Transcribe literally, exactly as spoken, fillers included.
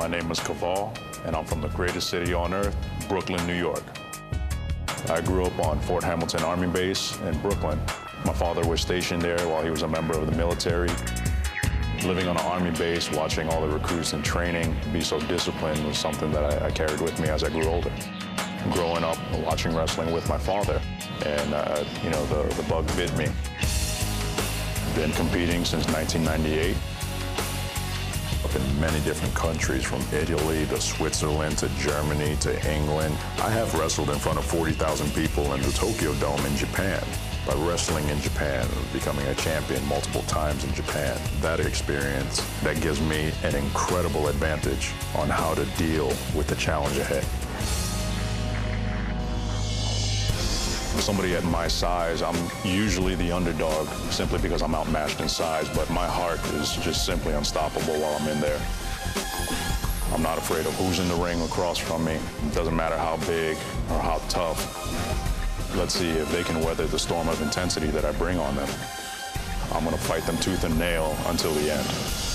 My name is Kaval, and I'm from the greatest city on earth, Brooklyn, New York. I grew up on Fort Hamilton Army Base in Brooklyn. My father was stationed there while he was a member of the military. Living on an Army base, watching all the recruits in training be so disciplined was something that I, I carried with me as I grew older. Growing up, watching wrestling with my father, and uh, you know, the, the bug bit me. Been competing since nineteen ninety-eight. Up in many different countries, from Italy to Switzerland to Germany to England. I have wrestled in front of forty thousand people in the Tokyo Dome in Japan. By wrestling in Japan, becoming a champion multiple times in Japan. That experience, that gives me an incredible advantage on how to deal with the challenge ahead. Somebody at my size, I'm usually the underdog simply because I'm outmatched in size, but my heart is just simply unstoppable while I'm in there. I'm not afraid of who's in the ring across from me. It doesn't matter how big or how tough. Let's see if they can weather the storm of intensity that I bring on them. I'm gonna fight them tooth and nail until the end.